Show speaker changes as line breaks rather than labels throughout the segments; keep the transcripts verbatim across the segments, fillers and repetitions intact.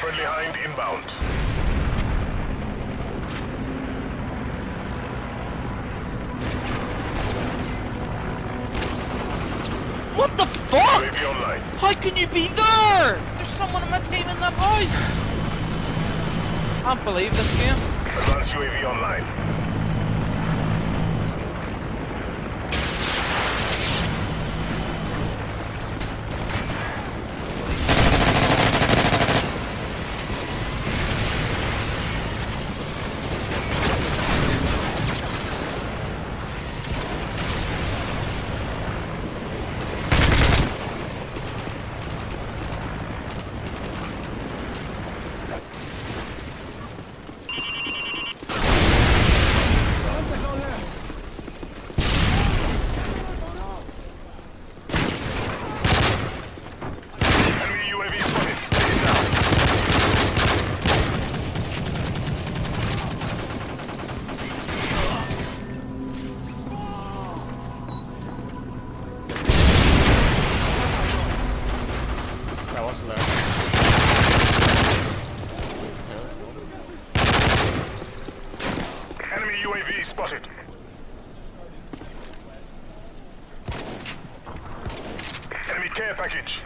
Friendly Hind inbound.
What the fuck?
U A V online.
How can you be there? There's someone in my team in that house. I can't believe this game.
Advanced U A V online. Enemy U A V spotted. Enemy care package.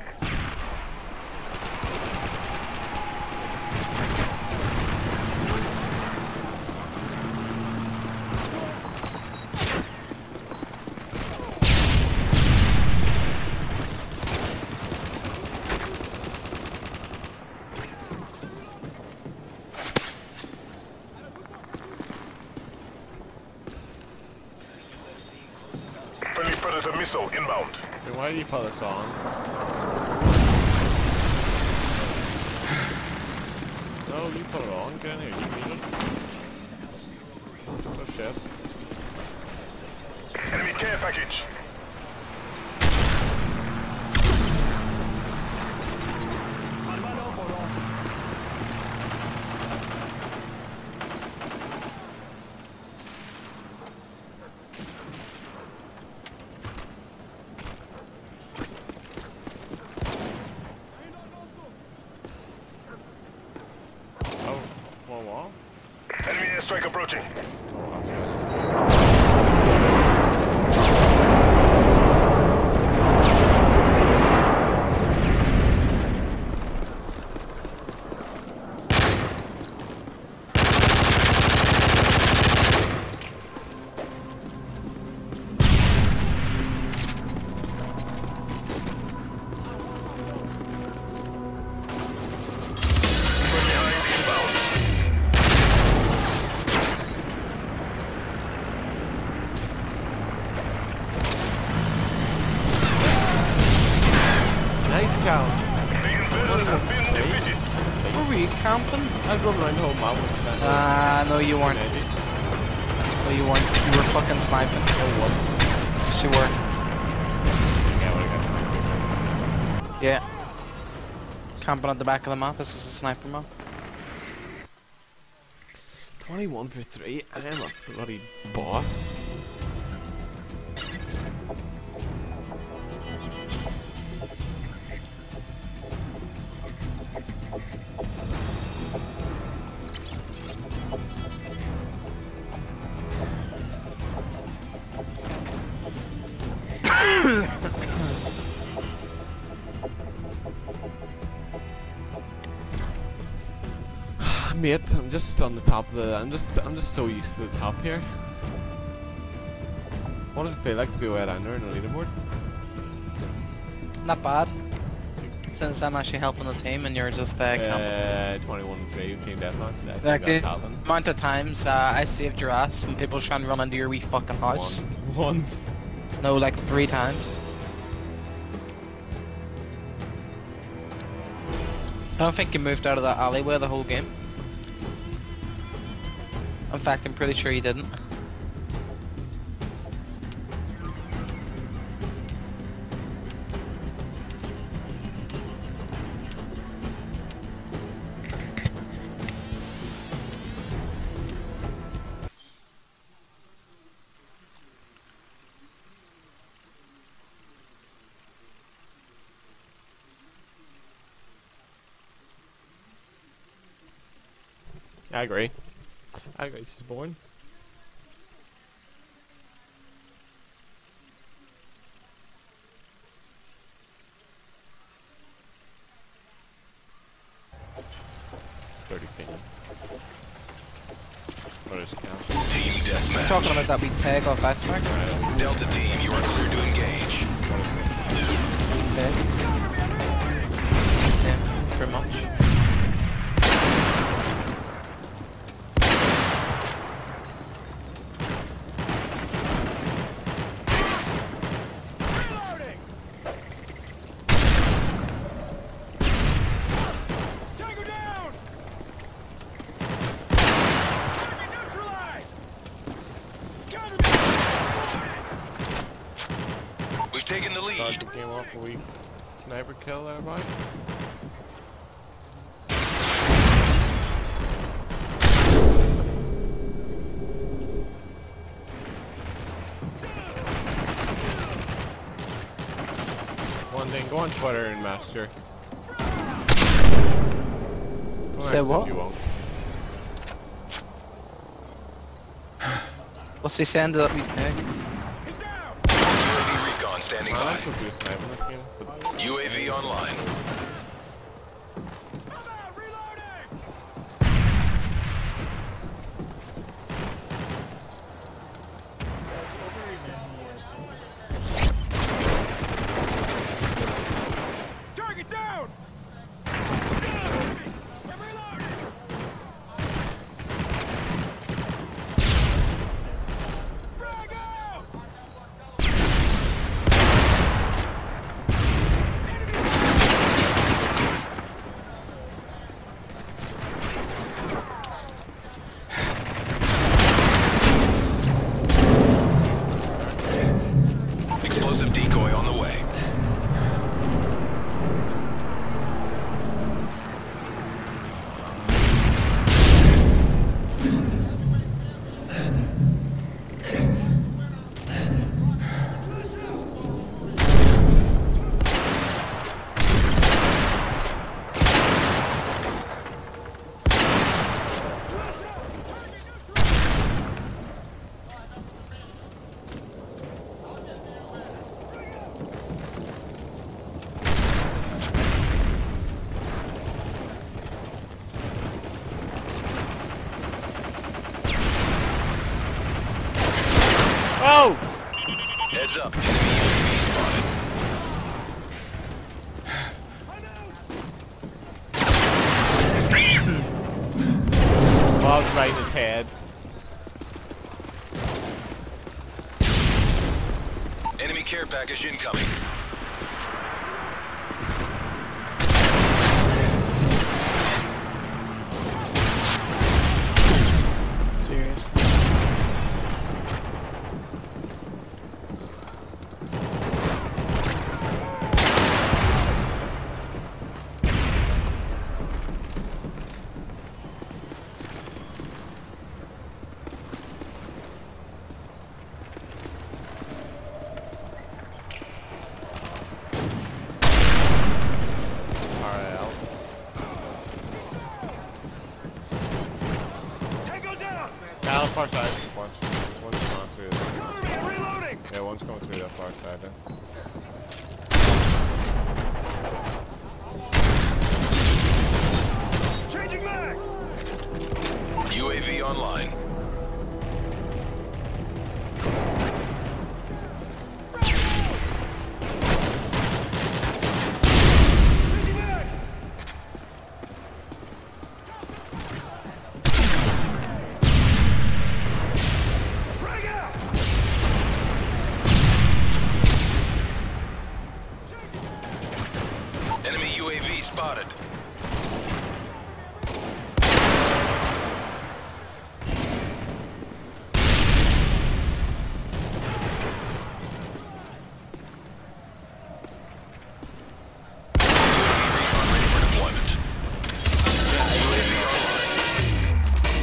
Friendly Predator missile inbound.
Hey, why did you put this on? No, you put it on. Get in here. You need it. Oh shit.
Enemy care package.
Wall wall?
Enemy airstrike approaching.
Nice count.
The invaders have been defeated.
Where were you camping?
I was running around the whole map with spent.
Ah, uh, no you weren't. No you weren't. You were fucking sniping.
No what?
She were.
Yeah, what I got.
Yeah. Camping at the back of the map. This is a sniper map.
twenty-one for three. I am a bloody boss. Mate, I'm just on the top of the. I'm just. I'm just so used to the top here. What does it feel like to be way down there in the leaderboard?
Not bad. Since I'm actually helping the team and you're just uh, camping.
Uh, twenty-one three team deathmatch. I think
Like the
that's happening.
amount of times uh, I saved your ass when people trying to run into your wee fucking house.
One. Once.
No, like three times. I don't think you moved out of that alleyway the whole game. In fact, I'm pretty sure you didn't.
I agree. I agree. She's boring. Thirty feet. What is it now?
Team
We're
deathmatch.
talking about that we tag off extract.
Right.
Delta team, you are clear to engage.
What is it?
Okay. Yeah, pretty much.
We've taken the
Start
lead.
the game off a week. Sniper kill, everybody. One thing, go on Twitter and master. Don't
Say
ask
what?
If you won't.
What's he saying that we tag?
U A V recon standing
Well,
by.
I'm supposed to do a sniper in this game, but
U A V online.
Target down!
Explosive decoy on the way.
oh!
Heads up. Enemy U A V spotted.
Ball's right in his head.
Enemy care package incoming.
Seriously.
Alright, Al.
Tango down!
Al, far side. One's, one's going through.
Cover me, I'm reloading!
Yeah, one's going through that far side then.
Changing mag!
U A V online.
Changing mag! Frag out!
Enemy U A V spotted. Ready for deployment. U A V online.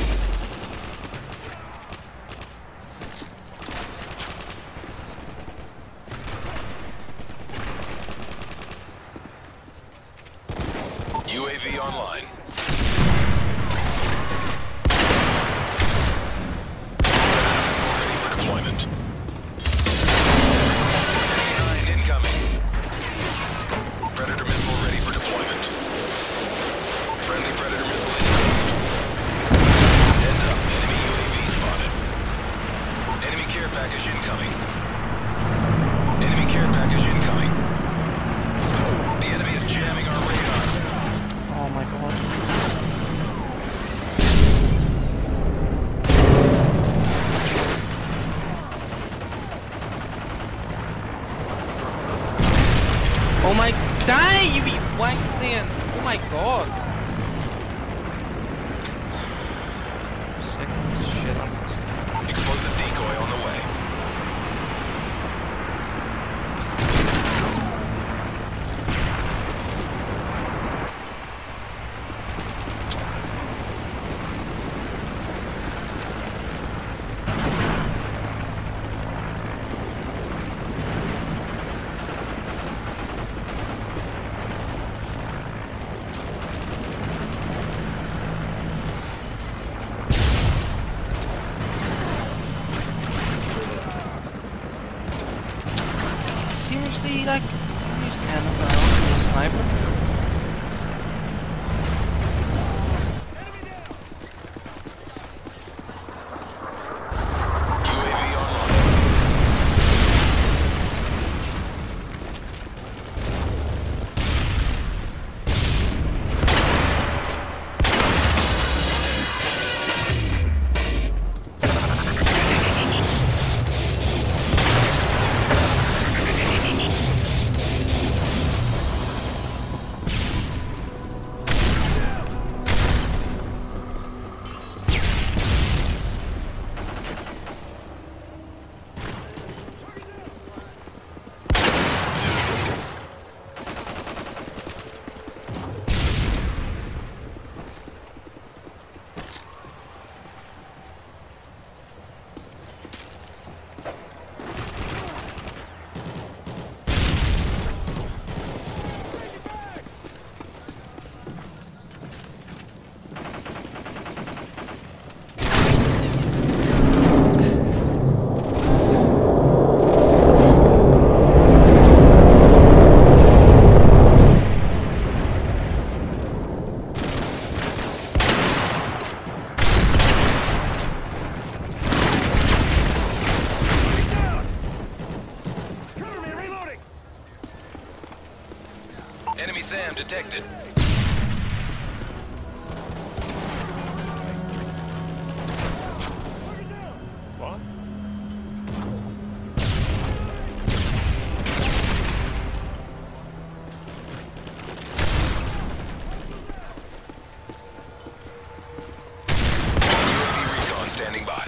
U A V online.
my god! I'm sick of this shit. I'm
Explosive decoy on the way.
seriously, like, I'm using anything else as a sniper.
U A V online. Enemy SAM detected.
What?
U A V recon standing by.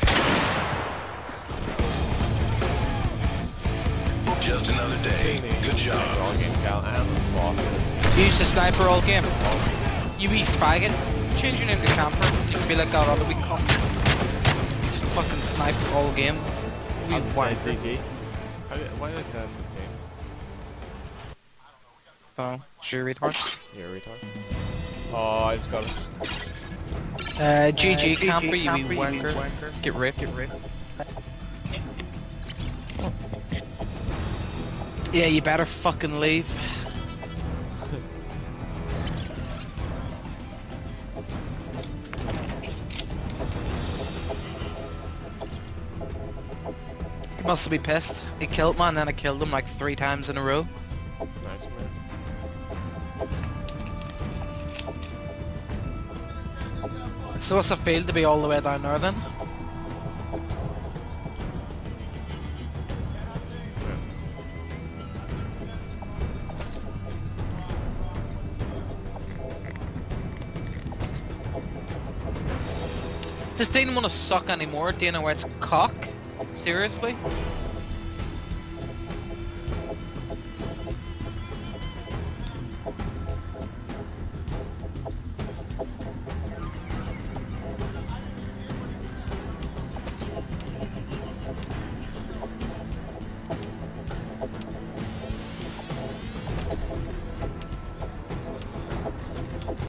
Just another day. Good job.
All game gal and boss.
You used to sniper all game. You be faggot. Change your name to camper. You can be like our other week cunt. Just fucking sniper all game. You
I'll just
wanker.
say G G. How do- Why did I say that to the team?
Oh, sure, retard.
You're a retard. Oh, I just got it.
Uh, G G camper, you be wanker. Get ripped. Get ripped. Yeah, you better fucking leave. He must be pissed. He killed me and then I killed him like three times in a row.
Nice man.
So what's it feel to be all the way down there then? Does Dana want to suck anymore? Dana where it's cock? Seriously?